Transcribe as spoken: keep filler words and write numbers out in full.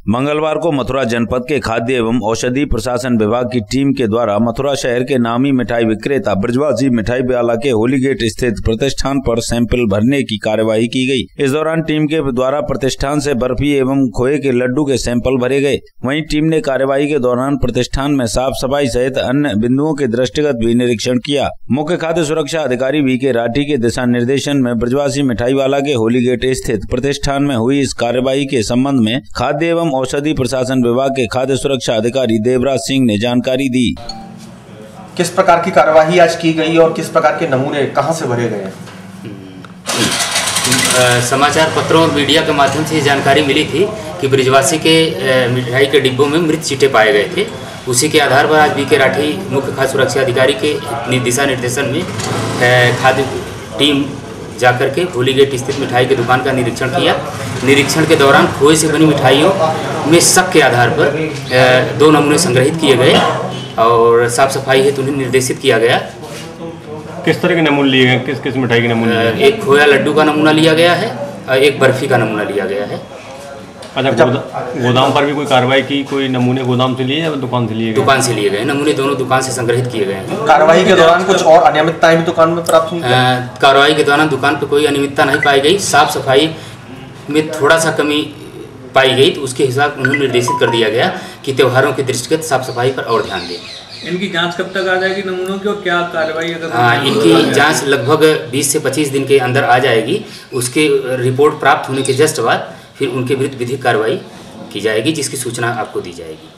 मंगलवार को मथुरा जनपद के खाद्य एवं औषधि प्रशासन विभाग की टीम के द्वारा मथुरा शहर के नामी मिठाई विक्रेता ब्रजवासी मिठाई वाला के होली गेट स्थित प्रतिष्ठान पर सैंपल भरने की कार्यवाही की गई। इस दौरान टीम के द्वारा प्रतिष्ठान से बर्फी एवं खोए के लड्डू के सैंपल भरे गए। वहीं टीम ने कार्यवाही के दौरान प्रतिष्ठान में साफ सफाई सहित अन्य बिंदुओं के दृष्टिगत भी निरीक्षण किया। मुख्य खाद्य सुरक्षा अधिकारी वी के राठी के दिशा निर्देशन में ब्रजवासी मिठाई वाला के होली गेट स्थित प्रतिष्ठान में हुई इस कार्यवाही के संबंध में खाद्य एवं औषधि प्रशासन विभाग के खाद्य सुरक्षा अधिकारी देवराज सिंह ने जानकारी दी। किस प्रकार की कार्यवाही आज की गई और किस प्रकार के नमूने कहां से भरे गए? समाचार पत्रों और मीडिया के माध्यम से जानकारी मिली थी कि ब्रजवासी के मिठाई के डिब्बों में मृत चीटे पाए गए थे। उसी के आधार पर आज वी के राठी मुख्य खाद्य सुरक्षा अधिकारी के दिशा निर्देशन में खाद्य टीम जाकर के होली गेट स्थित मिठाई की दुकान का निरीक्षण किया। निरीक्षण के दौरान खोए से बनी मिठाइयों में शक के आधार पर दो नमूने संग्रहित किए गए और साफ सफाई हेतु उन्हें निर्देशित किया गया। किस तरह के नमूने लिए गए? किस किस मिठाई के नमूने? एक खोया लड्डू का नमूना लिया गया है और एक बर्फी का नमूना लिया गया है। अच्छा, गोदाम पर भी कोई कार्रवाई की? कोई नमूने गोदाम से लिए या दुकान से लिए गए? दुकान से लिए गए नमूने, दोनों दुकान से संग्रहित किए गए हैं। कार्रवाई के दौरान कुछ और अनियमितताएं भी दुकान में प्राप्त हुई? कार्रवाई के दौरान दुकान पर कोई अनियमितता नहीं पाई गई। साफ सफाई में थोड़ा सा कमी पाई गई तो उसके हिसाब उन्हें निर्देशित कर दिया गया कि त्योहारों के दृष्टिगत साफ सफाई पर और ध्यान दें। इनकी जांच कब तक आ जाएगी नमूनों की और क्या कार्रवाई? हाँ, इनकी जांच लगभग बीस से पच्चीस दिन के अंदर आ जाएगी। उसके रिपोर्ट प्राप्त होने के जस्ट बाद फिर उनके विरुद्ध विधिक कार्रवाई की जाएगी, जिसकी सूचना आपको दी जाएगी।